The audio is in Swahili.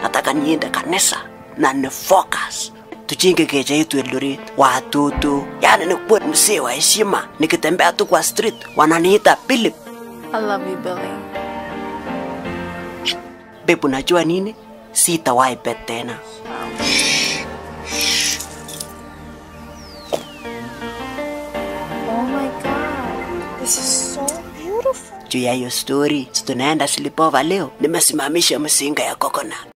nataka niende kanisa na ni focus. Tujenge keja yetu Eldoret, watoto, yani nikuwa msee wa heshima. Nikitembea tu kwa street wananiita Philip. I love you, Billy. Babe, unajua nini? Sitawahi bet tena. Oh my God, this is so beautiful. Juu ya hiyo story, tunaenda sleepover leo. Nimesimamisha msinga ya coconut.